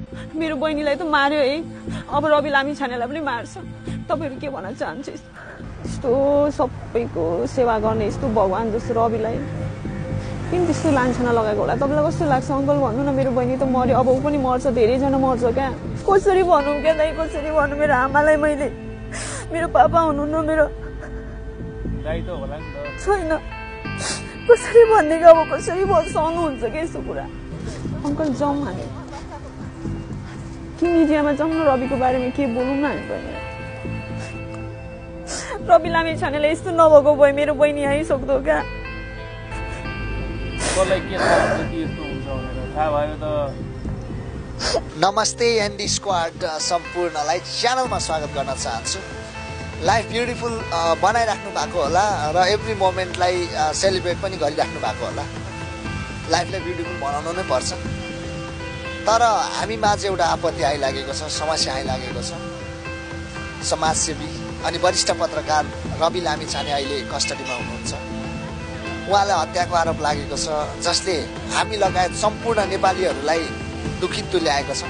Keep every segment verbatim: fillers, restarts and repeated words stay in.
मेरो बहिनीलाई त मार्यो है, अब रवि लामिछानेलाई पनि मार्छ। तपाईहरु के भन्न चाहन्छ? यस्तो सबैको सेवा गर्ने यस्तो भगवान जस्तो रविलाई किन त्यस्तो लान्छना लगाएको होला? तपाईलाई कस्तो लाग्छ अङ्कल? भन्नु न, मेरो बहिनी त मर्यो, अब ऊ पनि मर्छ, धेरैजना मर्छ क्या। कसरी भनौँ क्या दाइ, कसरी भन्नु? मेरो आमालाई मैले, मेरो पापा हुनुहुन्न, मेरो दाइ त होला नि त छैन, कसरी भन्ने क्या? अब कसरी सहनुहुन्छ क्या यस्तो कुरा? अङ्कल जाउँ हामी कि मिडियामा जाउँ न, रविको बारेमा के बोलौँ न हामी पनि। रवि लामिछानेले यस्तो नभएको भए मेरो बहिनी आइसक्दो क्या। कसलाई के थाहा हुन्छ कि यस्तो हुन्छ भनेर? थाहा भयो त। नमस्ते एनडी स्क्वाड सम्पूर्णलाई च्यानलमा स्वागत गर्न चाहन्छु। लाइफ ब्युटिफुल बनाइराख्नु भएको होला र एभ्री मोमेन्टलाई सेलिब्रेट पनि गरिराख्नु भएको होला। लाइफलाई ब्युटिफुल बनाउनु नै पर्छ। तर हामी माझ एउटा आपत्ति आइलागेको छ, समस्या आइलागेको छ। समाजसेवी अनि वरिष्ठ पत्रकार रवि लामिछाने अहिले कस्टडीमा हुनुहुन्छ। उहाँलाई हत्याको आरोप लागेको छ, जसले हामी लगायत सम्पूर्ण नेपालीहरूलाई दुखित तुल्याएको छ।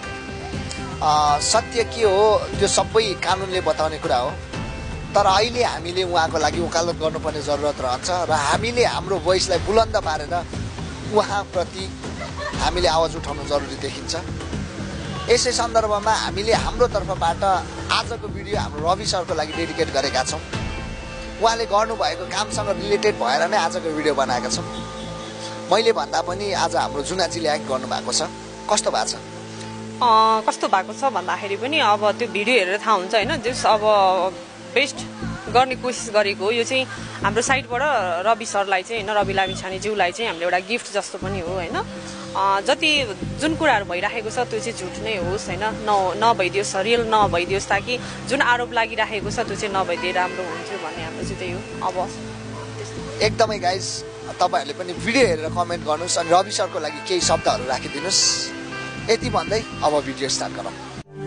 सत्य के हो त्यो सबै कानुनले बताउने कुरा हो। तर अहिले हामीले उहाँको लागि वकालत गर्नुपर्ने जरुरत रहन्छ र हामीले हाम्रो भोइसलाई बुलन्द पारेर उहाँप्रति हामीले आवाज उठाउनु जरुरी देखिन्छ। यसै सन्दर्भमा हामीले हाम्रो तर्फबाट आजको भिडियो हाम्रो रवि सरको लागि डेडिकेट गरेका छौँ। उहाँले गर्नुभएको कामसँग रिलेटेड भएर नै आजको भिडियो बनाएका छौँ। मैले भन्दा पनि आज हाम्रो जुनाजीले एक्ट गर्नुभएको छ। कस्तो भएको छ? कस्तो भएको छ भन्दाखेरि पनि अब त्यो भिडियो हेरेर थाहा हुन्छ होइन। जस अब बेस्ट गर्ने कोसिस गरेको हो। यो चाहिँ हाम्रो साइडबाट रवि सरलाई चाहिँ होइन, रवि लामिछानेज्यूलाई चाहिँ हामीले एउटा गिफ्ट जस्तो पनि हो होइन। जति जुन कुराहरू भइराखेको छ त्यो चाहिँ झुट नै होस् होइन, न नभइदियोस्, रियल नभइदियोस्, ताकि जुन आरोप लागिराखेको छ त्यो चाहिँ नभइदिए राम्रो हुन्थ्यो भन्ने हाम्रो चाहिँ त्यही हो। अब एकदमै गाइज तपाईँहरूले पनि भिडियो हेरेर कमेन्ट गर्नुहोस् अनि रवि सरको लागि केही शब्दहरू राखिदिनुहोस्। यति भन्दै अब भिडियो स्टार्ट गरौँ।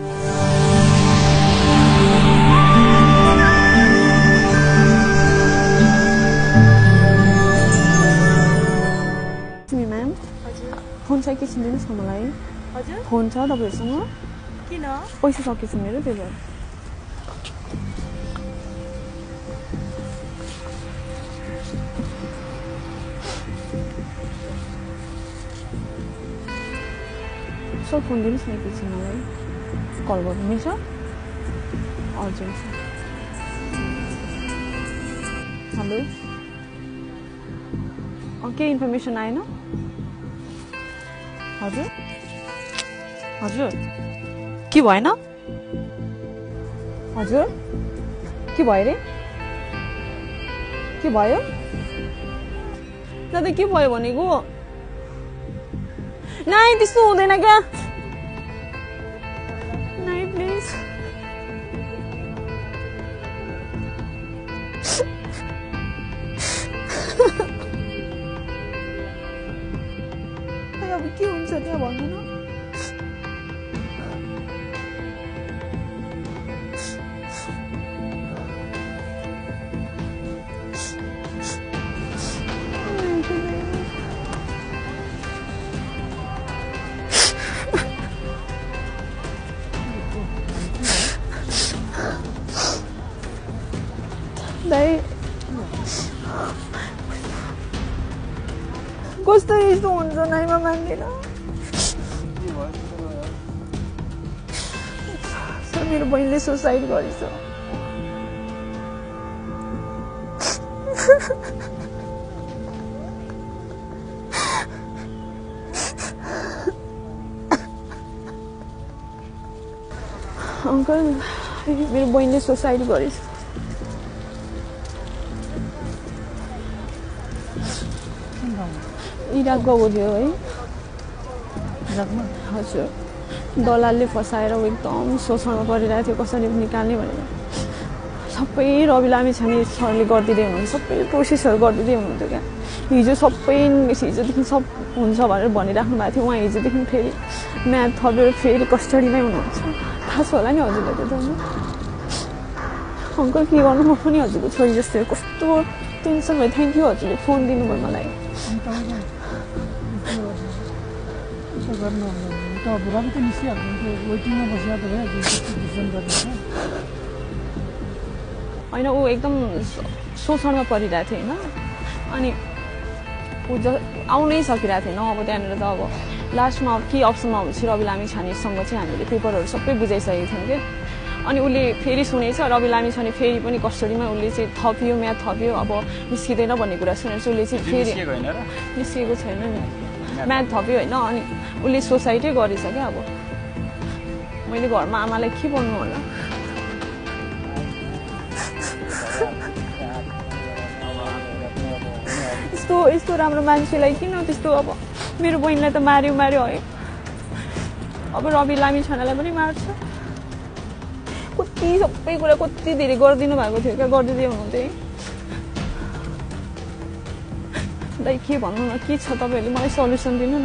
म्याम फोन छ एकैछिन दिनुहोस् न मलाई। हजुर फोन छ तपाईँहरूसँग? किन? पैसा सकेछ मेरो, त्यही भएर। सर फोन दिनुहोस् न एकैछिन मलाई, कल गर्नु मिल्छ? हजुर सर। हेलो, केही इन्फर्मेसन आएन? हजुर हजुर के भएन? हजुर के भयो रे? के भयो दादा? के भयो भनेको? नाइ त्यस्तो हुँदैन क्या। नाइ प्लिज। अब के हुन्छ त्यहाँ भन्नु न। दाइ कस्तो यस्तो हुन्छ? नाइमा मान्दैन सर, मेरो बहिनीले सुसाइड गरेछ। अङ्कल मेरो बहिनीले सुसाइड गरेछ। इराक गएको थियो है। हजुर, दलालले फसाएर एकदम शोषणमा परिरहेको थियो, कसरी निकाल्ने भनेर। सबै रवि लामिछाने सरले गरिदिँदै हुनुहुन्छ, सबै प्रोसेसहरू गरिदिँदै हुनुहुन्थ्यो क्या। हिजो सबै हिजोदेखि सब हुन्छ भनेर भनिराख्नु भएको थियो। उहाँ हिजोदेखि फेरि म्याथ थपेर फेरि कस्टडीमै हुनुहुन्छ। थाहा छ होला नि हजुरलाई त जानु। अङ्कल के गर्नु, म पनि हजुरको छोरी जस्तै कस्तो टेन्सन भयो। थ्याङ्क यू हजुरले फोन दिनुभयो मलाई। अब रवि त निस्किहाल्नु वेटिङमा बसिया त भयो डिसिजन गर्दैछ होइन ऊ एकदम शोषणमा परिरहेको थियो होइन अनि ऊ ज आउनै सकिरहेको थिएन अब त्यहाँनिर त अब लास्टमा अब के अप्सनमा हुन्छ रवि लामिछानेसँग चाहिँ हामीले पेपरहरू सबै बुझाइसकेको थियौँ कि अनि उसले फेरि सुनेछ रवि लामिछाने फेरि पनि कस्टडीमा उसले चाहिँ थपियो म्याथ थप्यो अब निस्किँदैन भन्ने कुरा सुनेर चाहिँ उसले चाहिँ फेरि निस्किएको छैन नि म्याथ थप्यो होइन अनि उसले सुसाइडै गरेछ क्या अब मैले घरमा आमालाई के भन्नु होला यस्तो यस्तो राम्रो मान्छेलाई किन त्यस्तो अब मेरो बहिनीलाई त मार्यो मार्यो है अब रवि लामिछानेलाई पनि मार्छ कति सबै कुरा कति धेरै गरिदिनु भएको थियो क्या गरिदिँदै हुनुहुन्थ्यो है दाइ के भन्नु न के छ तपाईँहरूले मलाई सल्युसन दिनु न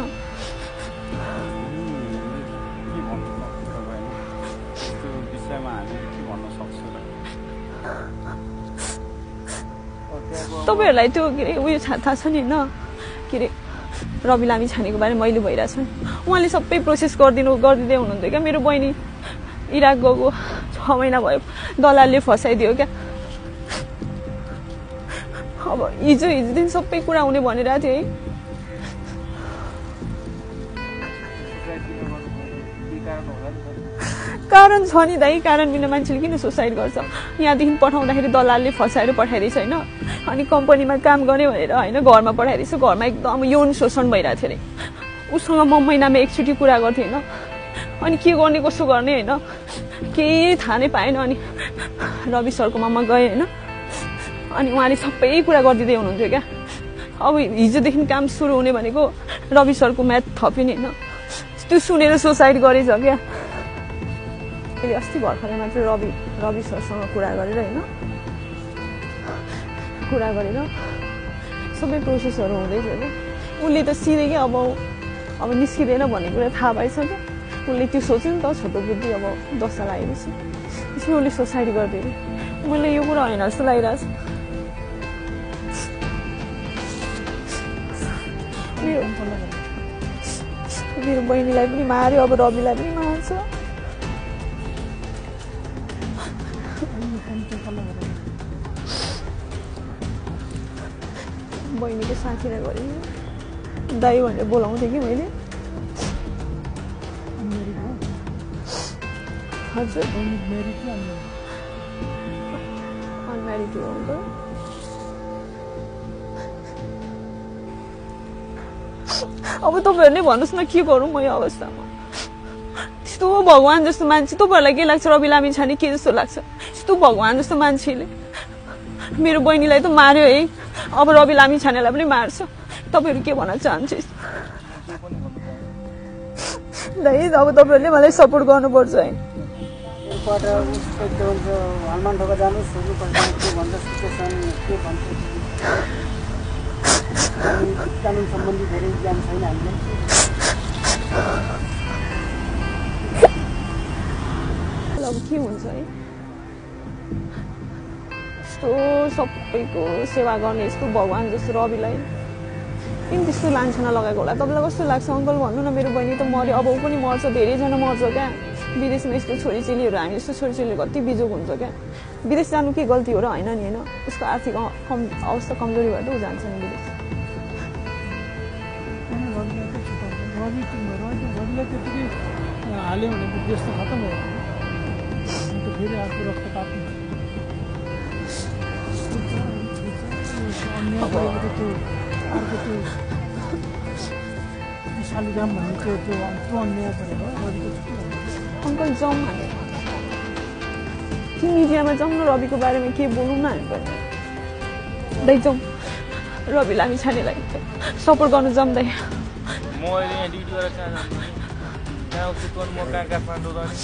तपाईँहरूलाई त्यो के अरे उयो थाहा छ नि होइन के अरे रवि लामिछानेको बारेमा मैले भइरहेको छु नि उहाँले सबै प्रोसेस गरिदिनु गरिदिँदै हुनुहुन्थ्यो क्या मेरो बहिनी इराक गएको छ महिना भयो दलालले फसाइदियो क्या अब हिजो हिजोदेखि सबै कुरा हुने भनिरहेको थियो है कारण छ नि दाइ कारण बिना मान्छेले किन सुसाइड गर्छ यहाँदेखि पठाउँदाखेरि दलालले फसाएर पठाइदिएछ होइन अनि कम्पनीमा काम गर्ने भनेर होइन घरमा पठाइदिएछ घरमा एकदम यौन शोषण भइरहेको थियो अरे उसँग म महिनामा एकचोटि कुरा गर्थेँ होइन अनि के गर्ने कसो गर्ने होइन केही थाहा नै पाएन अनि रवि सरको ममा गएँ होइन अनि उहाँले सबै कुरा गरिदिँदै हुनुहुन्थ्यो क्या अब हिजोदेखि काम सुरु हुने भनेको रवि सरको म्याथ थप्यो नि होइन त्यो सुनेर सुसाइड गरेछ क्या अहिले अस्ति भर्खरै मात्र रवि रवि सरसँग कुरा गरेर होइन कुरा गरेर सबै प्रोसेसहरू हुँदैछ क्या उसले त सिधै क्या अब अब निस्किँदैन भन्ने कुरा थाहा पाइसक्यो उसले त्यो सोच्यो नि त छोटो बुद्धि अब दस साल आएपछि त्यसपछि उसले सुसाइड गरिदियो मैले यो कुरा होइन जस्तो लागिरहेको छ मेरो मेरो बहिनीलाई पनि मार्यो अब रविलाई पनि मार्छ बहिनीको साथीलाई गरेँ दाइ भनेर बोलाउँथेँ कि मैले हजुर अनम्यारिड हो अन्त अब तपाईँहरूले भन्नुहोस् न के गरौँ म यो अवस्थामा यस्तो भगवान् जस्तो मान्छे तपाईँहरूलाई के लाग्छ रवि लामिछाने के जस्तो लाग्छ यस्तो भगवान् जस्तो मान्छेले मेरो बहिनीलाई त मार्यो है अब रवि लामिछानेलाई पनि मार्छ तपाईँहरू के भन्न चाहन्छु दाइ अब तपाईँहरूले मलाई सपोर्ट गर्नुपर्छ है हनुमान ढोका जानुहोस् के भन्छ सिचुएसन के भन्छ कानुन सम्बन्धी धेरै ज्ञान छैन हामीलाई अब के हुन्छ है यस्तो सबैको सेवा गर्ने यस्तो भगवान् जस्तो रविलाई किन त्यस्तो लान्छना लगाएको होला तपाईँलाई कस्तो लाग्छ अङ्कल भन्नु न मेरो बहिनी त मऱ्यो अब ऊ पनि मर्छ धेरैजना मर्छ क्या विदेशमा यस्तो छोरीचेलीहरू हामी जस्तो छोरीचेलीहरू कति बिजोग हुन्छ क्या विदेश जानु के गल्ती हो र होइन नि होइन उसको आर्थिक कम अवस्था कमजोरी भएर ऊ जान्छ नि विदेश रविलाई त्यतिकै हाल्यो भने त देश त खतम भयो फेरि अर्को रक्त पाप्नु अन्याय गरेको त्यो अर्को त्यो शालिग्राम भन्ने त्यो त्यो त्यो अन्याय गरेको रविको अङ्कल जाउँ हामी कि मिडियामा जाउँ न रविको बारेमा के बोलौँ न हामी पनि दाइ जाउँ रवि लामिछानेलाई सपोर्ट गर्नु जाउँ दाइ म अहिले यहाँ ड्युटी गरेर कहाँ जान्छु कहाँ चितवन म कहाँ काठमाडौँ जाने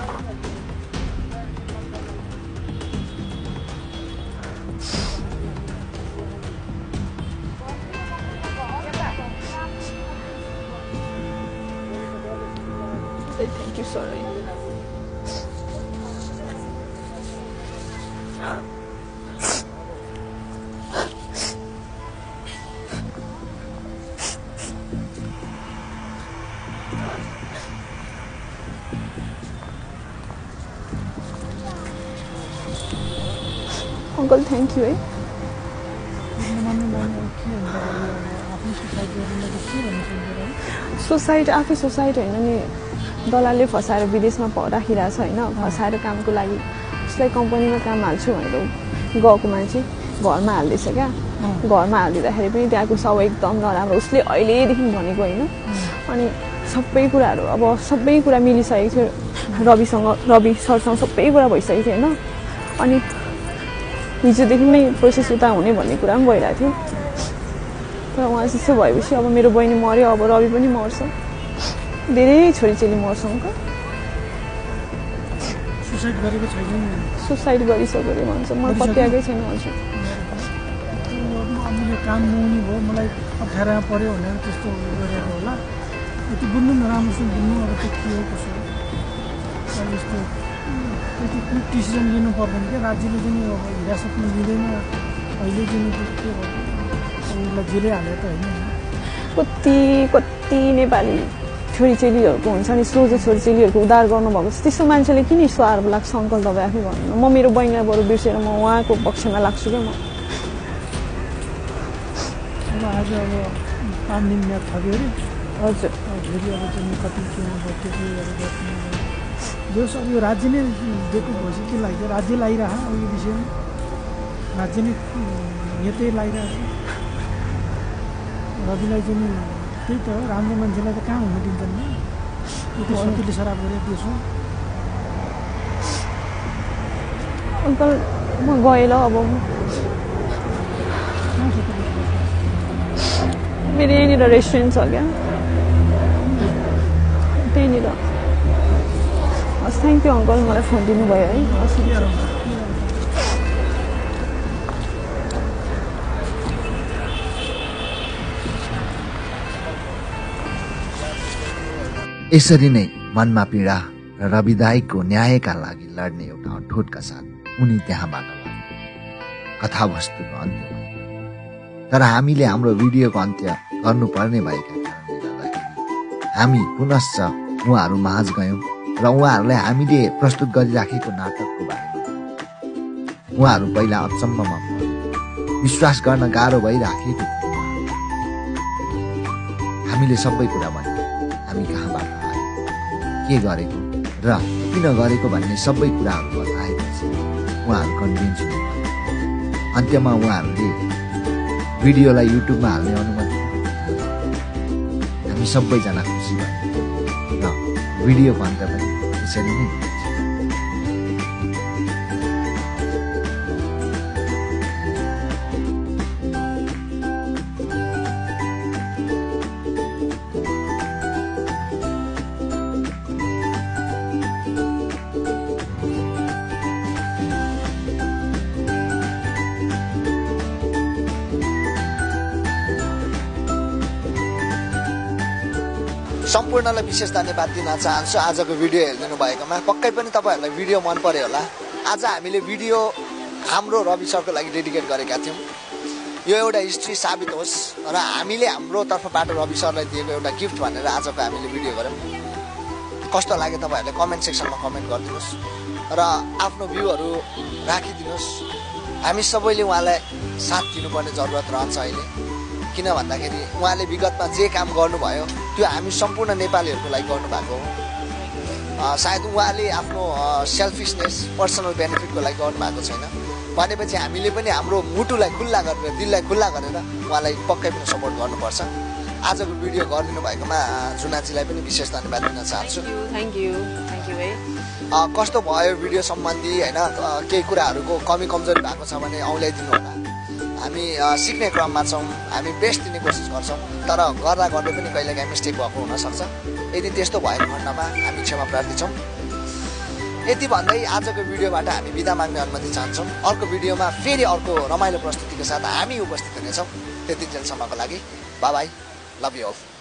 Thank you, sorry. Uncle thank you है। सुसाइड आफै सुसाइड होइन नि, दलालले फसाएर विदेशमा राखिरहेको छ होइन, फसाएर कामको लागि उसलाई कम्पनीमा काम हाल्छु भनेर गएको मान्छे घरमा हाल्दैछ क्या। घरमा हालिदिँदाखेरि पनि त्यहाँको सब एकदम नराम्रो, उसले अहिलेदेखि भनेको होइन। अनि सबै कुराहरू अब सबै कुरा मिलिसकेको थियो रविसँग, रवि सरसँग सबै कुरा भइसकेको थियो होइन। अनि हिजोदेखि नै प्रोसेस उता हुने भन्ने कुरा पनि भइरहेको थियो। तर उहाँ त्यस्तो भएपछि अब मेरो बहिनी मऱ्यो, अब रवि पनि मर्छ, धेरै छोरीचेली मर्छ अङ्कल। सुसाइड गरेको छैन, सुसाइड गरिसक्यो अरे भन्छ, मलाई पत्याएकै छैन हजुर। मैले काम नहुने भयो, मलाई अप्ठ्यारो पऱ्यो भनेर त्यस्तो गरेको होला। यति बुझ्नु न, राम्रोसँग बुझ्नु अब त्यो के हो कसो हो। अब यस्तो त्यति क्विक डिसिजन लिनु पर्दैन क्या, राज्यले चाहिँ अब हिरासतमा लिँदैन अहिले चाहिँ के हो, उसलाई जेलै हाले त होइन। कति कति नेपाली छोरीचेलीहरूको हुन्छ नि, सोझो छोरीचेलीहरूको उद्धार गर्नुभएको छ, त्यस्तो मान्छेले किन यस्तो आरोप लाग्छ अङ्कल तपाईँ आफै भन्नु। म मेरो बहिनीलाई बरु बिर्सेर म उहाँको पक्षमा लाग्छु क्या म। अब आज अब पाँच दिन म्याद थप्यो अरे हजुर, फेरि अब चाहिँ कति के गर्नु जोस् अब यो राज्य नै दिएको भएपछि के लाग्छ, राज्य लगाइरह अब यो विषयमा राज्य नै नेतै लगाइरहेको छ। रविलाई चाहिँ त्यही त हो, राम्रो मान्छेलाई त कहाँ हुन दिन्छन् नि, यो त सकिले सराप गरेर देश हो। अङ्कल म गएँ ल अब, मेरो यहीँनिर रेस्टुरेन्ट छ क्या, त्यहीँनिर। हस् थ्याङ्क यू अङ्कल, मलाई फोन दिनुभयो है। हस् यसरी नै मनमा पीडा र रविदाईको न्यायका लागि लड्ने एउटा अठोटका साथ उनी त्यहाँबाट लागे। कथावस्तुको अन्त्य भयो, तर हामीले हाम्रो भिडियोको अन्त्य गर्नुपर्ने भएका कारणले गर्दाखेरि हामी पुनश्च उहाँहरू माझ गयौँ र उहाँहरूलाई हामीले प्रस्तुत गरिराखेको नाटकको बारेमा उहाँहरू पहिला अचम्ममा पऱ्यो, विश्वास गर्न गाह्रो भइराखेको थियो। हामीले सबै कुरा भन्यौँ, हामी कहाँबाट आयो, के गरेको र किन गरेको भन्ने सबै कुराहरू बताएपछि उहाँहरू कन्भिन्स हुनु। अन्त्यमा उहाँहरूले भिडियोलाई युट्युबमा हाल्ने अनुमति, हामी सबैजना खुसी भयौँ र भिडियोको अन्त पनि त्यसरी नै हुन्छ। सम्पूर्णलाई विशेष धन्यवाद दिन चाहन्छु आजको भिडियो हेरिदिनु भएकोमा। पक्कै पनि तपाईँहरूलाई भिडियो मन पर्यो होला। आज हामीले भिडियो हाम्रो रवि सरको लागि डेडिकेट गरेका थियौँ। यो एउटा हिस्ट्री साबित होस् र हामीले हाम्रो तर्फबाट रवि सरलाई दिएको एउटा गिफ्ट भनेर आजको हामीले भिडियो गऱ्यौँ। कस्तो लाग्यो तपाईँहरूले कमेन्ट सेक्सनमा कमेन्ट गरिदिनुहोस् र आफ्नो भ्यूहरू राखिदिनुहोस्। हामी सबैले उहाँलाई साथ दिनुपर्ने जरुरत रहन्छ अहिले, किन भन्दाखेरि उहाँले विगतमा जे काम गर्नुभयो त्यो हामी सम्पूर्ण नेपालीहरूको लागि गर्नुभएको हो। सायद उहाँले आफ्नो सेल्फिसनेस पर्सनल बेनिफिटको लागि गर्नुभएको छैन भनेपछि हामीले पनि हाम्रो मुटुलाई खुल्ला गरेर दिललाई खुल्ला गरेर उहाँलाई पक्कै पनि सपोर्ट गर्नुपर्छ। आजको भिडियो गरिदिनु भएकोमा जुनाजीलाई पनि विशेष धन्यवाद दिन चाहन्छु। थ्याङ्क यू थ्याङ्क यू है। कस्तो भयो भिडियो सम्बन्धी होइन, केही कुराहरूको कमी कमजोरी भएको छ भने औल्याइदिनु होला। हामी सिक्ने क्रममा छौँ, हामी बेस्ट दिने कोसिस गर्छौँ, तर गर्दा गर्दै पनि कहिलेकाहीँ मिस्टेक भएको हुनसक्छ। यदि त्यस्तो भएको खण्डमा हामी क्षमा प्रार्थी छौँ। यति भन्दै आजको भिडियोबाट हामी बिदा माग्ने अनुमति चाहन्छौँ। अर्को भिडियोमा फेरि अर्को रमाइलो प्रस्तुतिको साथ हामी उपस्थित हुनेछौँ। त्यति जेलसम्मको लागि bye bye, love you all.